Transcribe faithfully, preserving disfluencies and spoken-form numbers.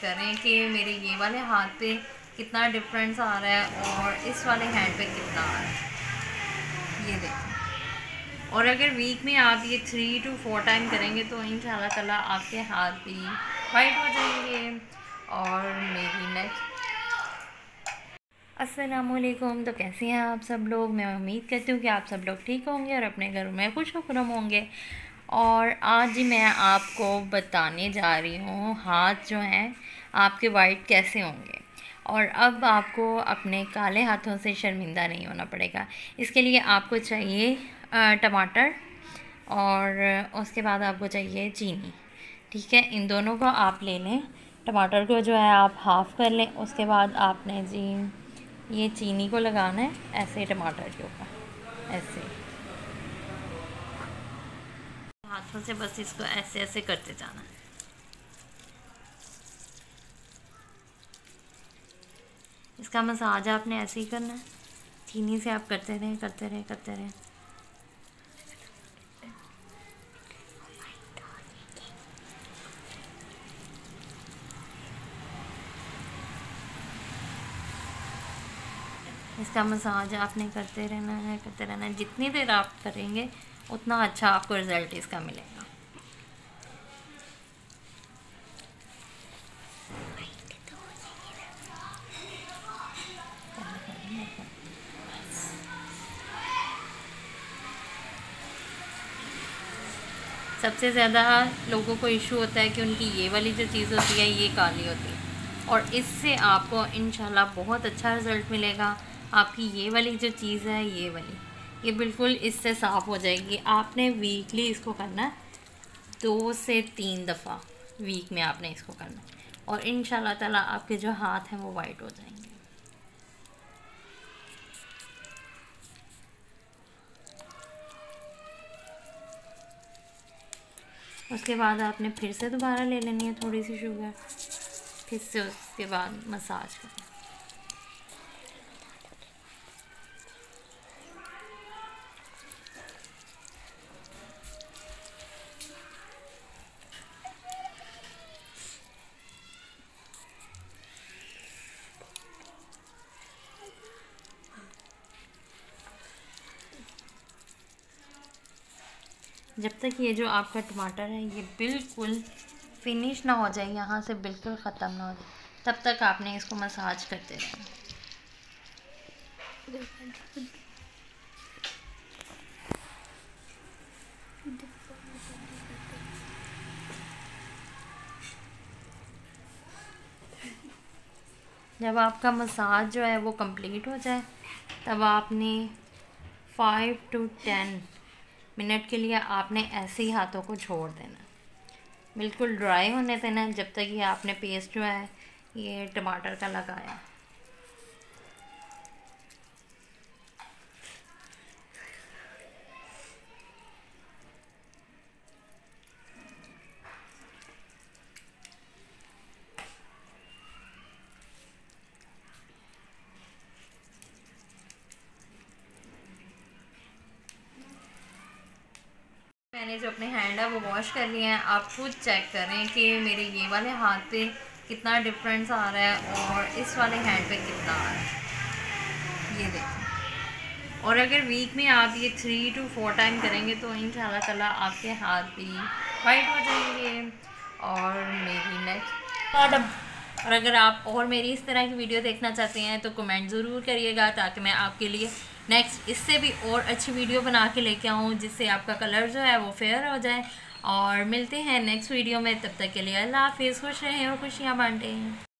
करें कि मेरे ये वाले हाथ पे कितना डिफरेंस आ रहा है और इस वाले हैंड पे कितना आ रहा है, ये देखें। और अगर वीक में आप ये थ्री टू फोर टाइम करेंगे तो इंशाल्लाह ताला आपके हाथ भी वाइट हो जाएंगे। और मेरी नेक्स्ट अस्सलामुअलैकुम। तो कैसे हैं आप सब लोग? मैं उम्मीद करती हूँ कि आप सब लोग ठीक होंगे और अपने घरों में खुश खुरम होंगे। और आज मैं आपको बताने जा रही हूँ हाथ जो हैं आपके वाइट कैसे होंगे। और अब आपको अपने काले हाथों से शर्मिंदा नहीं होना पड़ेगा। इसके लिए आपको चाहिए टमाटर और उसके बाद आपको चाहिए चीनी। ठीक है, इन दोनों को आप ले लें। टमाटर को जो है आप हाफ़ कर लें। उसके बाद आपने जी ये चीनी को लगाना है ऐसे टमाटर के ऊपर, ऐसे हाथों से बस इसको ऐसे ऐसे करते जाना है। इसका मसाज आपने ऐसे ही करना है, चीनी से आप करते रहें करते रहें करते रहें। इसका मसाज आपने करते रहना है करते रहना है। जितनी देर आप करेंगे उतना अच्छा आपको रिज़ल्ट इसका मिलेगा। सबसे ज़्यादा लोगों को इशू होता है कि उनकी ये वाली जो चीज़ होती है ये काली होती है, और इससे आपको इंशाल्लाह बहुत अच्छा रिज़ल्ट मिलेगा। आपकी ये वाली जो चीज़ है ये वाली ये बिल्कुल इससे साफ़ हो जाएगी। आपने वीकली इसको करना है, दो से तीन दफ़ा वीक में आपने इसको करना है, और इंशाल्लाह ताला आपके जो हाथ हैं वो वाइट हो जाएंगे। उसके बाद आपने फिर से दोबारा ले लेनी है थोड़ी सी शुगर, फिर से उसके बाद मसाज करना। जब तक ये जो आपका टमाटर है ये बिल्कुल फिनिश ना हो जाए, यहाँ से बिल्कुल ख़त्म ना हो जाए, तब तक आपने इसको मसाज करते रहना। जब आपका मसाज जो है वो कंप्लीट हो जाए तब आपने फाइव टू टेन मिनट के लिए आपने ऐसे ही हाथों को छोड़ देना, बिल्कुल ड्राई होने देना जब तक ये आपने पेस्ट जो है ये टमाटर का लगाया। मैंने जो अपने हैंड है वो वॉश कर लिए हैं। आप खुद चेक करें कि मेरे ये वाले हाथ पे कितना डिफरेंस आ रहा है और इस वाले हैंड पे कितना आ रहा है, ये देखें। और अगर वीक में आप ये थ्री टू फोर टाइम करेंगे तो इंशाल्लाह ताला आपके हाथ भी वाइट हो जाएंगे। और मेरी नेक्स्ट और अगर आप और मेरी इस तरह की वीडियो देखना चाहते हैं तो कमेंट ज़रूर करिएगा, ताकि मैं आपके लिए नेक्स्ट इससे भी और अच्छी वीडियो बना के लेके आऊँ जिससे आपका कलर जो है वो फेयर हो जाए। और मिलते हैं नेक्स्ट वीडियो में, तब तक के लिए अल्लाह हाफिज़। खुश रहें और खुशियाँ बांटें।